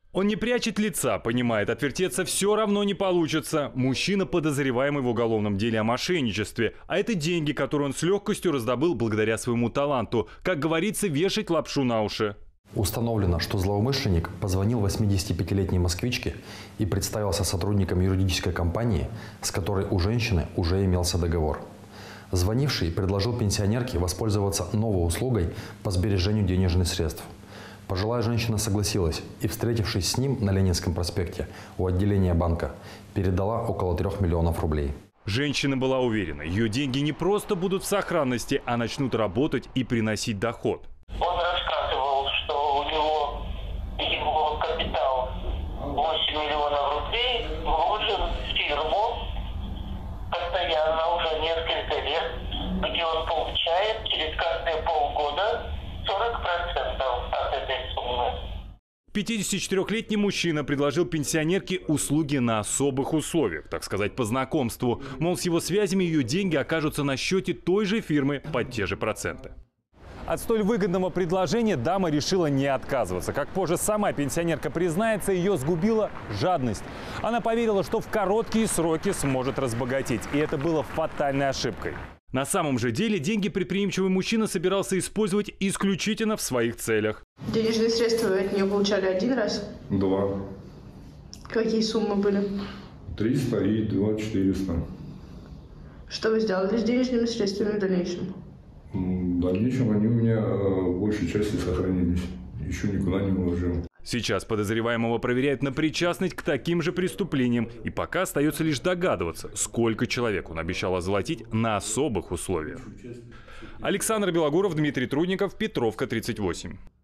Он не прячет лица, понимает, отвертеться все равно не получится. Мужчина, подозреваемый в уголовном деле о мошенничестве. А это деньги, которые он с легкостью раздобыл благодаря своему таланту. Как говорится, вешать лапшу на уши. Установлено, что злоумышленник позвонил 85-летней москвичке и представился сотрудником юридической компании, с которой у женщины уже имелся договор. Звонивший предложил пенсионерке воспользоваться новой услугой по сбережению денежных средств. Пожилая женщина согласилась и, встретившись с ним на Ленинском проспекте у отделения банка, передала около 3 миллионов рублей. Женщина была уверена, ее деньги не просто будут в сохранности, а начнут работать и приносить доход. Он рассказывал, что у него его капитал 8 миллионов рублей вложен в фирму постоянно уже несколько лет, где он получает через каждые полгода 40% от этой суммы. 54-летний мужчина предложил пенсионерке услуги на особых условиях, так сказать, по знакомству. Мол, с его связями ее деньги окажутся на счете той же фирмы под те же проценты. От столь выгодного предложения дама решила не отказываться. Как позже сама пенсионерка признается, ее сгубила жадность. Она поверила, что в короткие сроки сможет разбогатеть. И это было фатальной ошибкой. На самом же деле деньги предприимчивый мужчина собирался использовать исключительно в своих целях. Денежные средства вы от нее получали один раз? 2. Какие суммы были? 300 и 400. Что вы сделали с денежными средствами в дальнейшем? В дальнейшем они у меня в большей части сохранились. Еще никуда не вложил. Сейчас подозреваемого проверяют на причастность к таким же преступлениям. И пока остается лишь догадываться, сколько человек он обещал озолотить на особых условиях. Александр Белогуров, Дмитрий Трудников, Петровка, 38.